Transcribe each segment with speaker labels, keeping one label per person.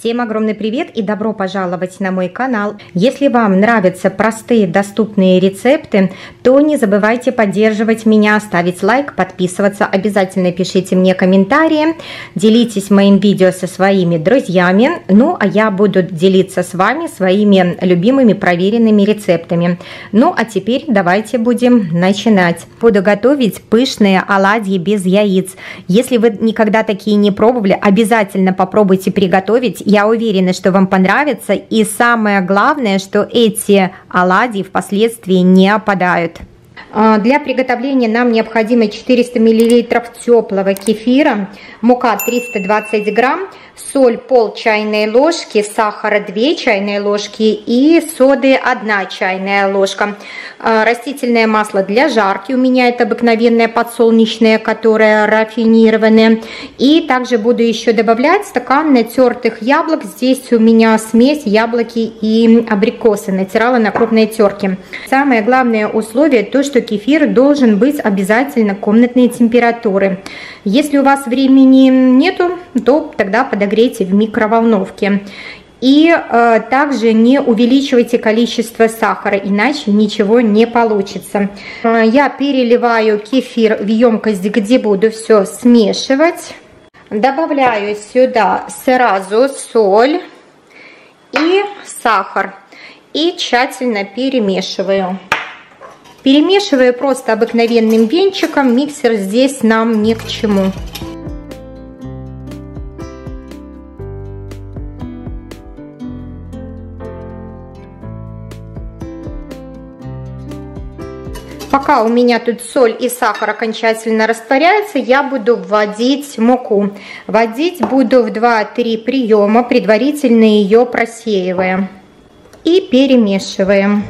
Speaker 1: Всем огромный привет и добро пожаловать на мой канал. Если вам нравятся простые доступные рецепты, то не забывайте поддерживать меня, ставить лайк, подписываться, обязательно пишите мне комментарии, делитесь моим видео со своими друзьями, ну а я буду делиться с вами своими любимыми проверенными рецептами. Ну а теперь давайте будем начинать. Буду готовить пышные оладьи без яиц. Если вы никогда такие не пробовали, обязательно попробуйте приготовить. Я уверена, что вам понравится, и самое главное, что эти оладьи впоследствии не опадают. Для приготовления нам необходимо 400 мл теплого кефира, мука 320 грамм, соль пол чайной ложки, сахара 2 чайные ложки и соды 1 чайная ложка. Растительное масло для жарки, у меня это обыкновенное подсолнечное, которое рафинированное. И также буду еще добавлять стакан натертых яблок. Здесь у меня смесь яблоки и абрикосы, натирала на крупной терке. Самое главное условие то, что кефир должен быть обязательно комнатной температуры. Если у вас времени нету, то тогда подогрейте в микроволновке. И также не увеличивайте количество сахара, иначе ничего не получится. Я переливаю кефир в емкость, где буду все смешивать. Добавляю сюда сразу соль и сахар. И тщательно перемешиваю. Перемешиваю просто обыкновенным венчиком, миксер здесь нам ни к чему. Пока у меня тут соль и сахар окончательно растворяются, я буду вводить муку. Вводить буду в 2-3 приема, предварительно ее просеивая. И перемешиваем.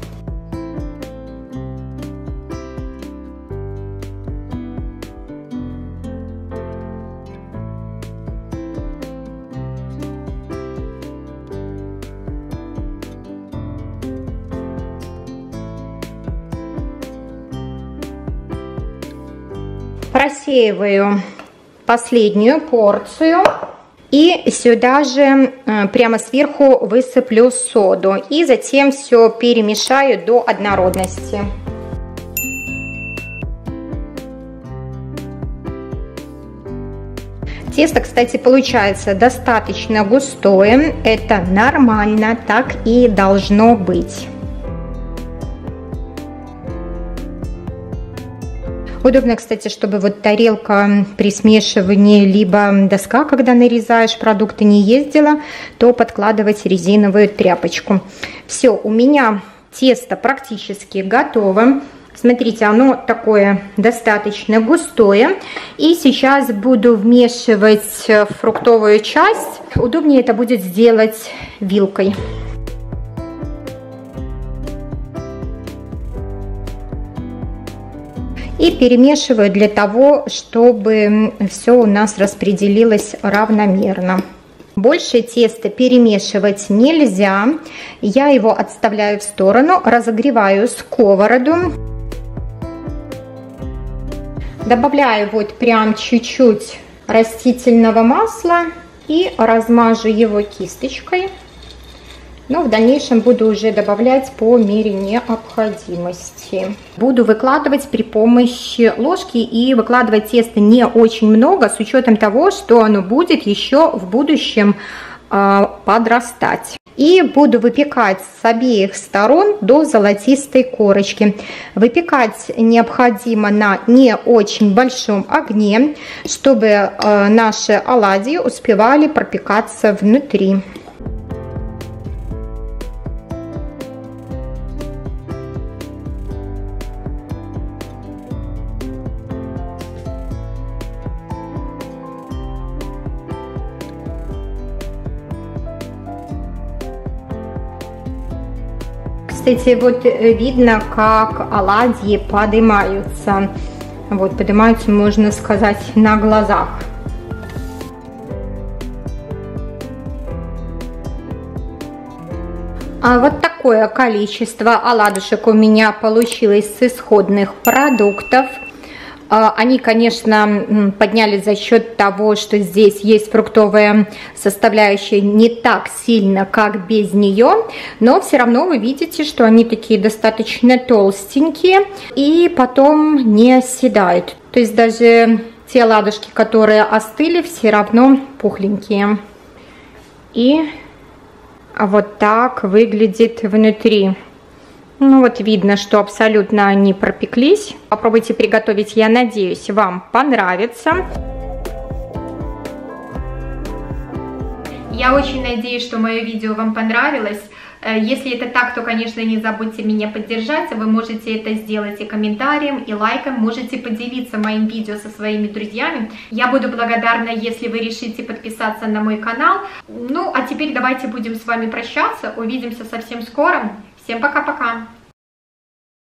Speaker 1: Просеиваю последнюю порцию и сюда же прямо сверху высыплю соду и затем все перемешаю до однородности. Тесто, кстати, получается достаточно густое, это нормально, так и должно быть. Удобно, кстати, чтобы вот тарелка при смешивании, либо доска, когда нарезаешь продукты, не ездила, то подкладывать резиновую тряпочку. Все, у меня тесто практически готово. Смотрите, оно такое достаточно густое. И сейчас буду вмешивать фруктовую часть. Удобнее это будет сделать вилкой. И перемешиваю для того, чтобы все у нас распределилось равномерно. Больше теста перемешивать нельзя. Я его отставляю в сторону, разогреваю сковороду. Добавляю вот прям чуть-чуть растительного масла и размажу его кисточкой. Но в дальнейшем буду уже добавлять по мере необходимости. Буду выкладывать при помощи ложки и выкладывать тесто не очень много, с учетом того, что оно будет еще в будущем подрастать. И буду выпекать с обеих сторон до золотистой корочки. Выпекать необходимо на не очень большом огне, чтобы наши оладьи успевали пропекаться внутри. Кстати, вот видно, как оладьи поднимаются. Вот, поднимаются, можно сказать, на глазах. А вот такое количество оладушек у меня получилось с исходных продуктов. Они, конечно, поднялись за счет того, что здесь есть фруктовая составляющая не так сильно, как без нее, но все равно вы видите, что они такие достаточно толстенькие и потом не оседают. То есть даже те ладушки, которые остыли, все равно пухленькие. И вот так выглядит внутри. Ну вот видно, что абсолютно не пропеклись. Попробуйте приготовить, я надеюсь, вам понравится. Я очень надеюсь, что мое видео вам понравилось. Если это так, то, конечно, не забудьте меня поддержать. Вы можете это сделать и комментарием, и лайком. Можете поделиться моим видео со своими друзьями. Я буду благодарна, если вы решите подписаться на мой канал. Ну, а теперь давайте будем с вами прощаться. Увидимся совсем скоро. Всем пока-пока!